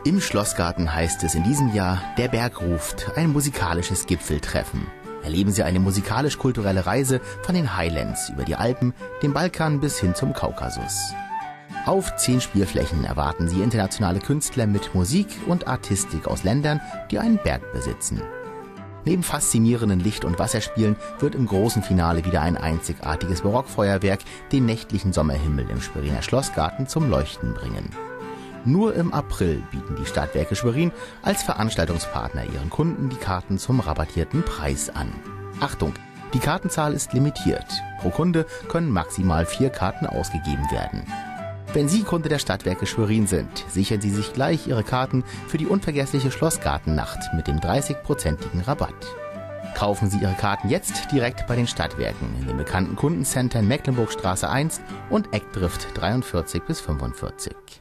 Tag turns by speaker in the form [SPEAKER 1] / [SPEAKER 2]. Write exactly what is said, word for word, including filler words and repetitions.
[SPEAKER 1] Im Schlossgarten heißt es in diesem Jahr, der Berg ruft, ein musikalisches Gipfeltreffen. Erleben Sie eine musikalisch-kulturelle Reise von den Highlands über die Alpen, den Balkan bis hin zum Kaukasus. Auf zehn Spielflächen erwarten Sie internationale Künstler mit Musik und Artistik aus Ländern, die einen Berg besitzen. Neben faszinierenden Licht- und Wasserspielen wird im großen Finale wieder ein einzigartiges Barockfeuerwerk den nächtlichen Sommerhimmel im Schweriner Schlossgarten zum Leuchten bringen. Nur im April bieten die Stadtwerke Schwerin als Veranstaltungspartner ihren Kunden die Karten zum rabattierten Preis an. Achtung, die Kartenzahl ist limitiert. Pro Kunde können maximal vier Karten ausgegeben werden. Wenn Sie Kunde der Stadtwerke Schwerin sind, sichern Sie sich gleich Ihre Karten für die unvergessliche Schlossgartennacht mit dem dreißig-prozentigen Rabatt. Kaufen Sie Ihre Karten jetzt direkt bei den Stadtwerken in den bekannten Kundencentern Mecklenburgstraße eins und Eckdrift dreiundvierzig bis fünfundvierzig.